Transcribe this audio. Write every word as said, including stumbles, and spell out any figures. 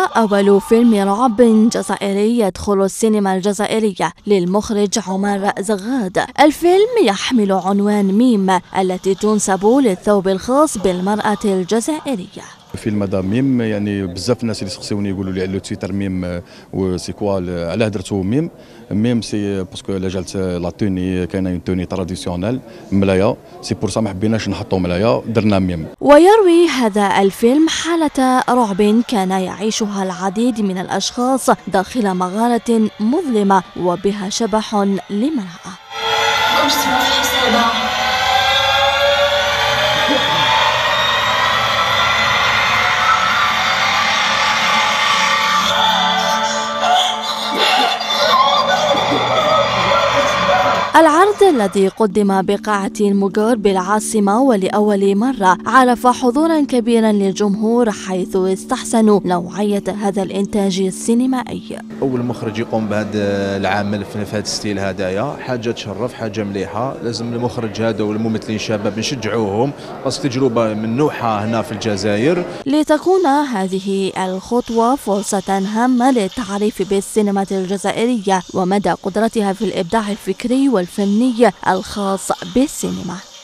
أول فيلم رعب جزائري يدخل السينما الجزائرية للمخرج عمر زغاد. الفيلم يحمل عنوان ميم التي تنسب للثوب الخاص بالمرأة الجزائرية. فيلم هذا ميم، يعني بزاف الناس اللي سقسيوني يقولوا لي على لو تيتر ميم وسي كوا علاه درتو ميم. ميم سي باسكو لا جالت لا توني كاينه اون توني تراديسيونيل ملايه، سي بور سا ما حبيناش نحطو ملايه درنا ميم. ويروي هذا الفيلم حالة رعب كان يعيشها العديد من الأشخاص داخل مغارة مظلمة وبها شبح لامرأة. العرض الذي قدم بقاعة المجور بالعاصمة ولأول مرة عرف حضورا كبيرا للجمهور، حيث استحسنوا نوعية هذا الإنتاج السينمائي. أول مخرج يقوم بهذا العمل في هذا الستيل هدايا حاجة تشرف، حاجة مليحة. لازم المخرج هذا والممثلين الشباب نشجعوهم، بس تجربة من نوعها هنا في الجزائر. لتكون هذه الخطوة فرصة هامة للتعريف بالسينما الجزائرية ومدى قدرتها في الإبداع الفكري والفني الخاص بالسينما.